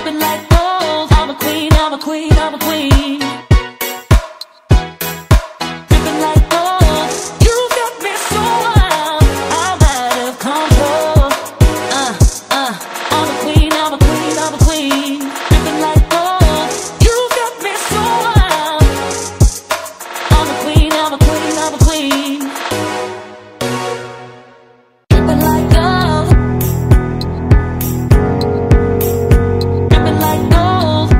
dripping like gold. I'm a queen, I'm a queen, I'm a queen. Dripping like gold. You got me so wild, I'm out of control. I'm a queen, I'm a queen, I'm a queen. Dripping like gold. You got me so wild. I'm a queen, I'm a queen, I'm a queen. Dripping like gold. Dripping like gold.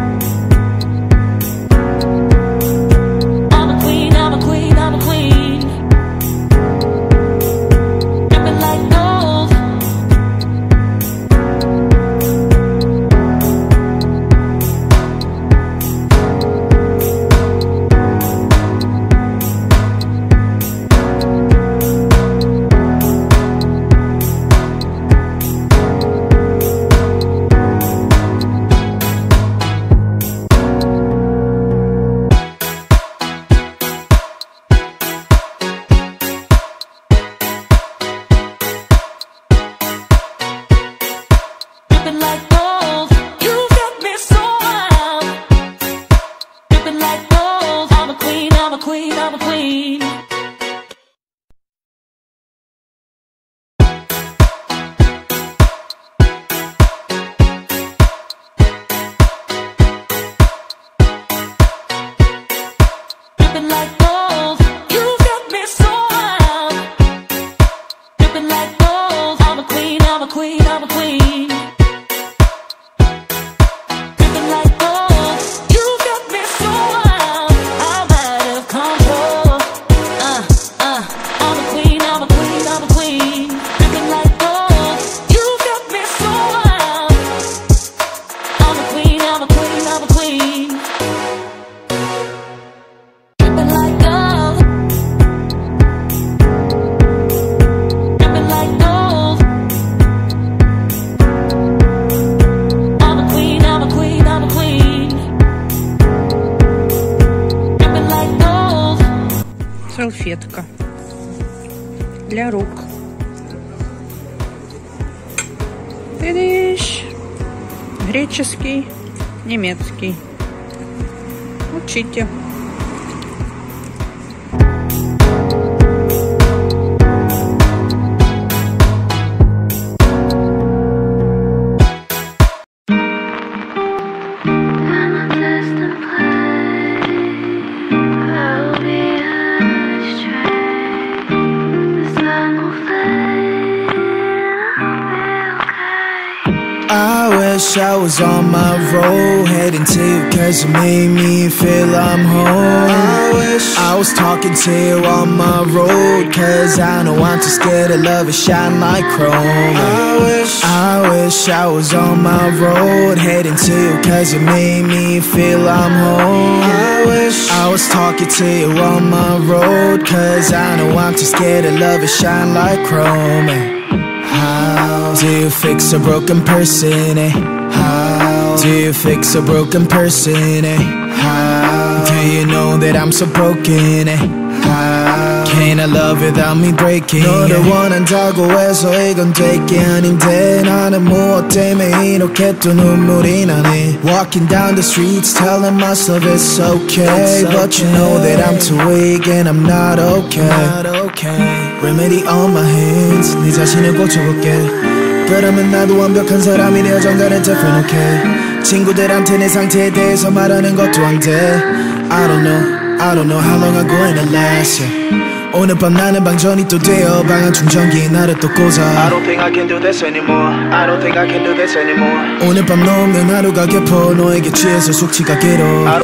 I'm a queen, I'm a queen, I'm a queen. Dripping like gold. Dripping like gold, you got me so wild. Dripping like gold, I'm a queen, I'm a queen, I'm a queen. Dripping like gold, you got me so wild. Dripping like gold, I'm a queen, I'm a queen, I'm a queen. Dripping like gold, you got me so wild, I'm out of control. I'm a queen, I'm a queen, I'm a queen. Dripping like gold, you got me so wild. I'm a queen, I'm a queen, I'm a queen. Dripping like gold. Dripping like gold. I'm a queen, I'm a queen, I'm a queen. Dripping like gold. Салфетка для рук. Тыдыщ. Греческий, немецкий. Учите. I wish I was on my road, heading to you cause you made me feel I'm home. I wish I was talking to you on my road, cause I know I'm too scared to love and shine like chrome. I wish I was on my road, heading to you cause you made me feel I'm home. I wish I was talking to you on my road, cause I know I'm too scared to love and shine like chrome. How do you fix a broken person, eh? How do you fix a broken person, eh? How do you know that I'm so broken, eh? How can I love without me breaking? 너를 원한다고 해서 이건 될 게 아닌데 나는 무엇 때문에 이렇게 또 눈물이 나네. Walking down the streets telling myself it's okay, but you know that I'm too weak and I'm not okay. Remedy on my hands, 네 자신을 고쳐볼게. 그러면 나도 완벽한 사람이 되어 정갈은 different, okay. 친구들한테 내 상태에 대해서 말하는 것도 안 돼. I don't know how long I'm going to last, yeah. 오늘 밤 나는 방전이 또 되어 방한 충전기에 나를 또 꽂아. I don't think I can do this anymore. I don't think I can do this anymore. 오늘 밤 너 없는 하루가 깊어 너에게 취해서 숙취가 길어.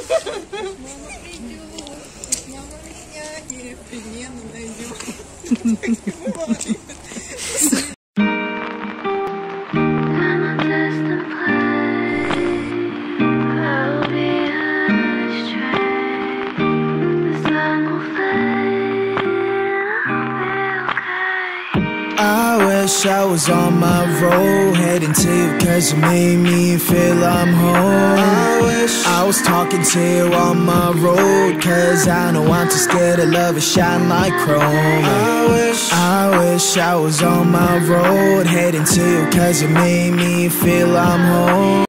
I wish I was on my road, heading to you cause you made me feel I'm home. I wish I was talking to you on my road, cause I know I'm too scared to love and shine like chrome. I wish I was on my road, heading to you cause you made me feel I'm home.